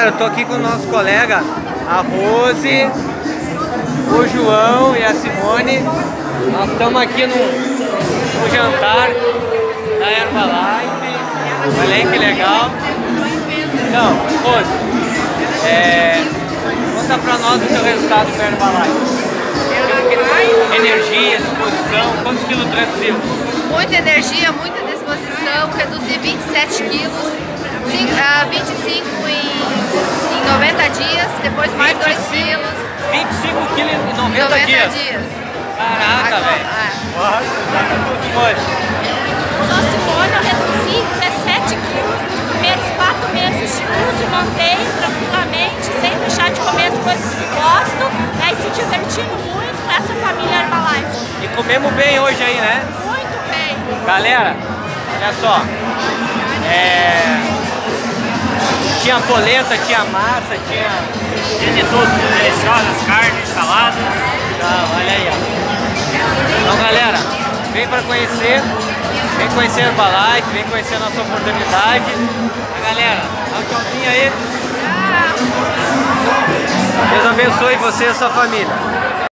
Eu tô aqui com o nosso colega, a Rose, o João e a Simone. Nós estamos aqui no jantar da Herbalife. Olha aí que legal. Então, Rose, conta pra nós o teu resultado da Herbalife. Energia, disposição, quantos quilos tu reduziu? Muita energia, muita disposição, reduzi 27 quilos, 25 em 90 dias, depois mais 2 quilos. 25 quilos em 90 dias? Caraca, velho! Sou Simone, eu reduzi 17 quilos nos primeiros 4 meses de uso, mantenho tranquilamente, sem deixar de comer as coisas que gosto, e se divertindo muito com essa família Herbalife. E comemos bem hoje aí, né? Muito bem! Galera, olha só, tinha polenta, tinha massa, tinha de tudo, deliciosas, carnes, saladas. Olha aí, ó. Então, galera, vem para conhecer, vem conhecer a Herbalife, vem conhecer a nossa oportunidade. A galera, dá um tchauzinho aí. Deus abençoe você e a sua família.